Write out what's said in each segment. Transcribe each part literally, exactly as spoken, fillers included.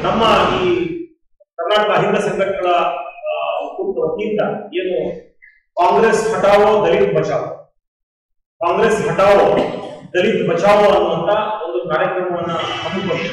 ನಮ್ಮ ಈ ಕರ್ನಾಟಕ ಅಹಿಂದ ಸಂಘಟನೆಗಳ ವತಿಯಿಂದ ಏನು ಕಾಂಗ್ರೆಸ್ ಹಟಾವೋ ದಲಿತ್ ಬಚಾವೋ ಕಾಂಗ್ರೆಸ್ ಹಟಾವೋ ದಲಿತ್ ಬಚಾವೋ ಅನ್ನುವಂತ ಒಂದು ಕಾರ್ಯಕ್ರಮವನ್ನ ಹಮ್ಮಿಕೊಂಡು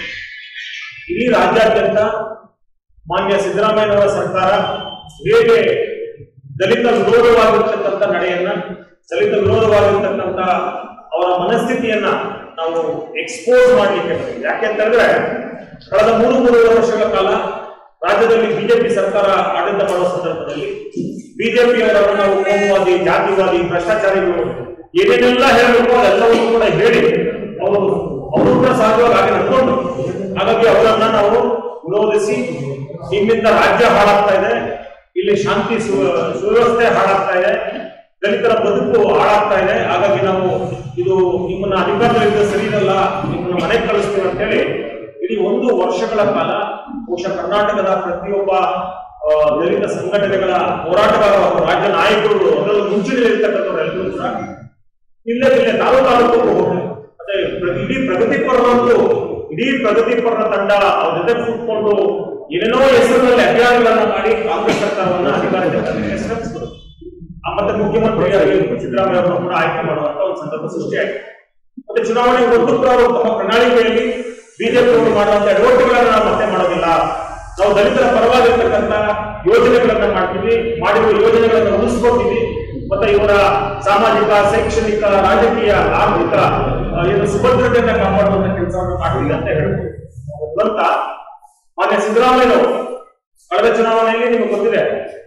ಇಡೀ ರಾಜ್ಯಾದ್ಯಂತ ಮಾನ್ಯ ಸಿದ್ದರಾಮಯ್ಯನವರ ಸರ್ಕಾರ ಹೇಗೆ ದಲಿತ ವಿರೋಧವಾಗಿರ್ತಕ್ಕಂಥ ನಡೆಯನ್ನ ದಲಿತ ವಿರೋಧವಾಗಿರ್ತಕ್ಕಂಥ ಅವರ ಮನಸ್ಥಿತಿಯನ್ನ ನಾವು ಎಕ್ಸ್ಪೋಸ್ ಮಾಡಲಿಕ್ಕೆ ಬರ್ತದೆ. ಯಾಕೆಂತಂದ್ರೆ ಕಳೆದ ಮೂರು ಮೂರುವರೆ ವರ್ಷಗಳ ಕಾಲ ರಾಜ್ಯದಲ್ಲಿ ಬಿಜೆಪಿ ಸರ್ಕಾರ ಆಡಳಿತ ಮಾಡುವ ಸಂದರ್ಭದಲ್ಲಿ ಬಿಜೆಪಿಯವರನ್ನು ನಾವು ಕೋಮುವಾದಿ, ಜಾತಿವಾದಿ, ಭ್ರಷ್ಟಾಚಾರಿಗಳು ಏನೇನೆಲ್ಲ ಹೇಳಬೇಕು ಅದೆಲ್ಲವನ್ನೂ ಕೂಡ ಹೇಳಿ ಅವರು ಅವರು ಕೂಡ ಸಹಜವಾಗಿ ಹಾಗೆ ನಡ್ಕೊಂಡು, ಹಾಗಾಗಿ ಅವರನ್ನ ನಾವು ವಿರೋಧಿಸಿ ನಿಮ್ಮಿಂದ ರಾಜ್ಯ ಹಾಳಾಗ್ತಾ ಇದೆ, ಇಲ್ಲಿ ಶಾಂತಿ ಸುವ್ಯವಸ್ಥೆ ಹಾಳಾಗ್ತಾ ಇದೆ, ದಲಿತರ ಬದುಕು ಹಾಳಾಗ್ತಾ ಇದೆ, ಹಾಗಾಗಿ ನಾವು ಇದು ನಿಮ್ಮನ್ನ ಅಧಿಕಾರದಲ್ಲಿದ್ದ ಸರಿ ಇರಲ್ಲ, ನಿಮ್ಮನ್ನ ಮನೆಗೆ ಕಳಿಸ್ತೀವಿ ಅಂತ ಹೇಳಿ ಇಡೀ ಒಂದು ವರ್ಷಗಳ ಕಾಲ ಬಹುಶಃ ಕರ್ನಾಟಕದ ಪ್ರತಿಯೊಬ್ಬ ದಲಿತ ಸಂಘಟನೆಗಳ ಹೋರಾಟಗಾರರು, ರಾಜ್ಯ ನಾಯಕರು, ಅದರಲ್ಲೂ ಮುಂಚೂಣಿಯಲ್ಲಿರ್ತಕ್ಕಂಥವ್ರೆಲ್ಲರೂ ಕೂಡ ಇಲ್ಲೇ ಇಲ್ಲೇ ತಾಲೂಕು ತಾಲೂಕು ಹೋಗಿ ಮತ್ತೆ ಇಡೀ ಪ್ರಗತಿಪರರಂತೂ ಇಡೀ ಪ್ರಗತಿಪರರ ತಂಡ ಅವ್ರ ಜೊತೆ ಕೂತ್ಕೊಂಡು ಏನೇನೋ ಹೆಸರಿನಲ್ಲಿ ಅಭಿಯಾನಗಳನ್ನ ಮಾಡಿ ಕಾಂಗ್ರೆಸ್ ಸರ್ಕಾರವನ್ನ ಅಧಿಕಾರಕ್ಕೆ ಶ್ರಮಿಸಿದ್ರು. ಮತ್ತೆ ಮುಖ್ಯಮಂತ್ರಿಯಾಗಿ ಸಿದ್ದರಾಮಯ್ಯ ಅವರನ್ನು ಕೂಡ ಆಯ್ಕೆ ಮಾಡುವಂತ ಒಂದು ಸಂದರ್ಭ ಸೃಷ್ಟಿಯಾಗಿದೆ. ಮತ್ತೆ ಚುನಾವಣೆ ಹೊರತು ಕೂಡ ಅವರು ತಮ್ಮ ಪ್ರಣಾಳಿಕೆಯಲ್ಲಿ ಬಿಜೆಪಿ ಅವರು ಮಾಡುವಂತ ಎಡವಟ್ಟುಗಳನ್ನ ನಾವು ಮತ್ತೆ ಮಾಡೋದಿಲ್ಲ, ನಾವು ದಲಿತರ ಪರವಾಗಿರ್ತಕ್ಕಂಥ ಯೋಜನೆಗಳನ್ನ ಮಾಡ್ತೀವಿ, ಮಾಡಿರುವ ಯೋಜನೆಗಳನ್ನ ಉಳಿಸ್ಕೊಡ್ತೀವಿ, ಮತ್ತೆ ಇವರ ಸಾಮಾಜಿಕ, ಶೈಕ್ಷಣಿಕ, ರಾಜಕೀಯ, ಆರ್ಥಿಕ ಏನು ಸುಭದ್ರತೆಯನ್ನ ಕಾಪಾಡುವಂತ ಕೆಲಸವನ್ನು ಮಾಡ್ತೀವಿ ಅಂತ ಹೇಳ್ಬೋದು ಅಂತ ಮಾನ್ಯ ಸಿದ್ದರಾಮಯ್ಯನವರು ಕಳೆದ ಚುನಾವಣೆಯಲ್ಲಿ ನಿಮಗೆ ಗೊತ್ತಿದೆ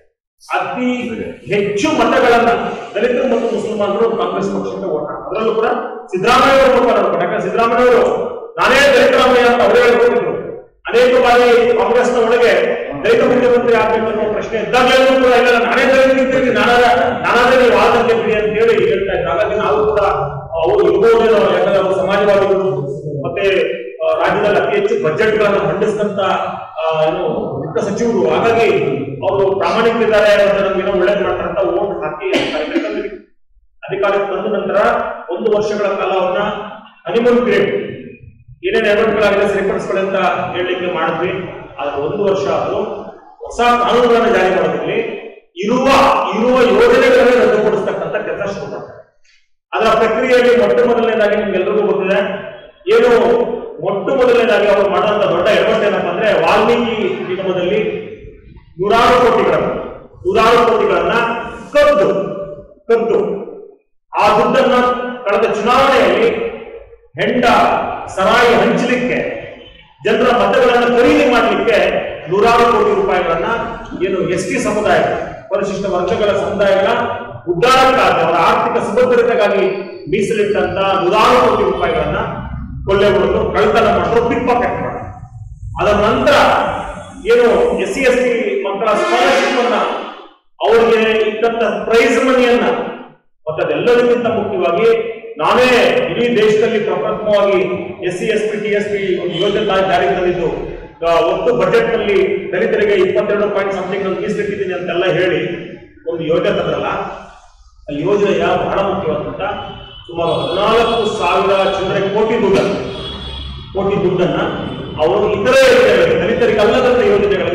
ಅತಿ ಹೆಚ್ಚು ಮತಗಳನ್ನ ದಲಿತರು ಮತ್ತು ಮುಸಲ್ಮಾನರು ಕಾಂಗ್ರೆಸ್ ಪಕ್ಷಕ್ಕೆ ಓಟ್ ಹಾಕಿದ್ರು. ಅದರಲ್ಲೂ ಕೂಡ ಸಿದ್ದರಾಮಯ್ಯ ಅವರು ಮುಖ ನೋಡ್ಕೊಂಡು, ಯಾಕಂದ್ರೆ ಸಿದ್ದರಾಮಯ್ಯ ಅವರು ನಾನೇ ದಲಿತರಾಮಯ್ಯ ಅಂತ ಅವರೇ ಹೇಳ್ಕೊಂಡಿದ್ರು. ಅನೇಕ ಬಾರಿ ಕಾಂಗ್ರೆಸ್ನ ಒಳಗೆ ದಲಿತ ಮುಖ್ಯಮಂತ್ರಿ ಆಗ್ಬೇಕು ಅನ್ನೋ ಪ್ರಶ್ನೆ ಇದ್ದಾಗಲೂ ಕೂಡ ಇಲ್ಲ, ನಾನೇ ದಲಿತರಿದ್ದೀನಿ, ನಾನಾದ ನಾನಾದ್ರೆ ನೀವು ಆದಂತೆ ಬಿಡಿ ಅಂತ ಹೇಳಿ ಹೇಳ್ತಾ ಇದ್ರು. ಹಾಗಾಗಿ ನಾವು ಕೂಡ ಅವರು ಇರ್ಬೋದೇನೋ, ಯಾಕಂದ್ರೆ ಅವರು ಸಮಾಜವಾದಿಗಳು ಮತ್ತೆ ರಾಜ್ಯದಲ್ಲಿ ಅತಿ ಹೆಚ್ಚು ಬಜೆಟ್ ಗಳನ್ನ ಮಂಡಿಸಿದಂತ ಏನು ಮುಖ್ಯ ಸಚಿವರು, ಹಾಗಾಗಿ ಅವರು ಪ್ರಾಮಾಣಿಕರಿದ್ದಾರೆ ಅಂತ ನಮ್ಗೇನೋ ಒಳ್ಳೇದು ಮಾಡ್ತಾರಂತ ಓಟ್ ಹಾಕಿ ಅಧಿಕಾರಕ್ಕೆ ಬಂದ ನಂತರ ಒಂದು ವರ್ಷಗಳ ಕಾಲ ಅವ್ರನ್ನ ಹನಿಮೂನ್ ಪೀರಿಯಡ್ ಏನೇನು ಎಡವಟ್ಟುಗಳಾಗಿದೆ ಸರಿಪಡಿಸ್ಕೊಳ್ಳಿ ಅಂತ ಹೇಳಲಿಕ್ಕೆ ಮಾಡಿದ್ವಿ. ಆದ್ರೆ ಒಂದು ವರ್ಷ ಆದ್ರೂ ಹೊಸ ಕಾನೂನುಗಳನ್ನ ಜಾರಿ ಮಾಡೋದ್ರಲ್ಲಿ ಇರುವ ಇರುವ ಯೋಜನೆಗಳನ್ನೇ ರದ್ದುಪಡಿಸ್ತಕ್ಕಂಥ ಕೆಲಸ ಶುರು ಮಾಡ್ತಾರೆ. ಅದರ ಪ್ರಕ್ರಿಯೆಯಲ್ಲಿ ಮೊಟ್ಟ ಮೊದಲನೇದಾಗಿ ನಿಮ್ಗೆಲ್ಲರಿಗೂ ಗೊತ್ತಿದೆ, ಏನು ಮೊಟ್ಟ ಮೊದಲನೇದಾಗಿ ಅವರು ಮಾಡುವಂತ ದೊಡ್ಡ ಎಡವಟ್ಟು ಏನಪ್ಪ ಅಂದ್ರೆ ವಾಲ್ಮೀಕಿ ನಿಗಮದಲ್ಲಿ ನೂರಾರು ಕೋಟಿಗಳನ್ನು ನೂರಾರು ಕೋಟಿಗಳನ್ನ ಕದ್ದು ಕದ್ದು ಆ ದುಡ್ಡನ್ನ ಕಳೆದ ಚುನಾವಣೆಯಲ್ಲಿ ಹೆಂಡ ಸರಾಯಿ ಹಂಚಲಿಕ್ಕೆ, ಜನರ ಮತಗಳನ್ನು ಖರೀದಿ ಮಾಡಲಿಕ್ಕೆ ನೂರಾರು ಕೋಟಿ ರೂಪಾಯಿಗಳನ್ನ ಏನು ಎಸ್ ಟಿ ಸಮುದಾಯ, ಪರಿಶಿಷ್ಟ ವರ್ಗಗಳ ಸಮುದಾಯಗಳ ಉದ್ಧಾರಕ್ಕಾಗಿ, ಅವರ ಆರ್ಥಿಕ ಸುಭದ್ರತೆಗಾಗಿ ಮೀಸಲಿಟ್ಟಂತ ನೂರಾರು ಕೋಟಿ ರೂಪಾಯಿಗಳನ್ನ ಕೊಳ್ಳೆ ಹೊಡೆದು ಕಳ್ತನ ಮಾಡಿದ್ರು, ಪಿಕ್ ಪಾಕೆಟ್ ಮಾಡಿದ್ರು. ಅದರ ನಂತರ ಏನು ಎಸ್ ಸಿ ಎಸ್ ಟಿ ಮಕ್ಕಳ ಸ್ಕಾಲರ್ಶಿಪ್ ಅನ್ನ, ಅವರಿಗೆ ಇದ್ದಂತ ಪ್ರೈಸ್ ಮನಿಯನ್ನ, ಮತ್ತೆ ಅದೆಲ್ಲದಕ್ಕಿಂತ ಮುಖ್ಯವಾಗಿ ನಾವೇ ಇಡೀ ದೇಶದಲ್ಲಿ ಪ್ರಪ್ರಥಮವಾಗಿ S C S P T S P ಒಂದು ಯೋಜನೆ ಜಾರಿಗೆ ತಂದಿದ್ದು, ಒಟ್ಟು ಬಜೆಟ್ ನಲ್ಲಿ ದಲಿತರಿಗೆ ಇಪ್ಪತ್ತೆರಡು ಪಾಯಿಂಟ್ ಸಮಥಿಂಗ್ ಮೀಸಲಿಟ್ಟಿದ್ದೀನಿ ಅಂತೆಲ್ಲ ಹೇಳಿ ಒಂದು ಯೋಜನೆ ತಂದ್ರಲ್ಲ, ಆ ಯೋಜನೆಯ ಬಹಳ ಮುಖ್ಯವಾದಂತ ಸುಮಾರು ಹದಿನಾಲ್ಕು ಸಾವಿರ ಚಿಲ್ಲರೆ ಕೋಟಿ ದುಡ್ಡನ್ನು ಕೋಟಿ ದುಡ್ಡನ್ನ ಅವರು ಇತರೆ ದಲಿತರಿಗೆ ಅಲ್ಲದಂತ ಯೋಜನೆಗಳಿಗೆ